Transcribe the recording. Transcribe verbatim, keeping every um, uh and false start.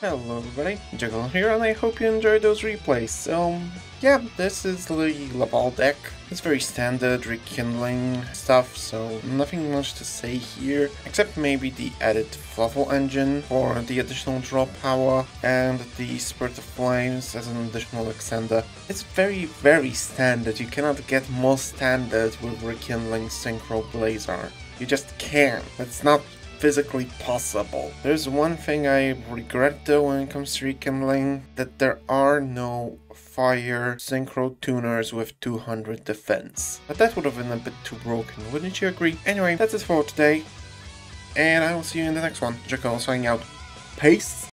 Hello everybody, Juggle here, and I hope you enjoyed those replays. So, yeah, this is the Laval deck. It's very standard rekindling stuff, so nothing much to say here, except maybe the added Fluffle engine for the additional draw power, and the Spirit of Flames as an additional extender. It's very, very standard. You cannot get more standard with rekindling Synchro Blazer. You just can't. It's not physically possible. There's one thing I regret though when it comes to rekindling, that there are no fire synchro tuners with two hundred defense. But that would have been a bit too broken, wouldn't you agree? Anyway, that's it for today, and I will see you in the next one. Jackal signing out. Peace!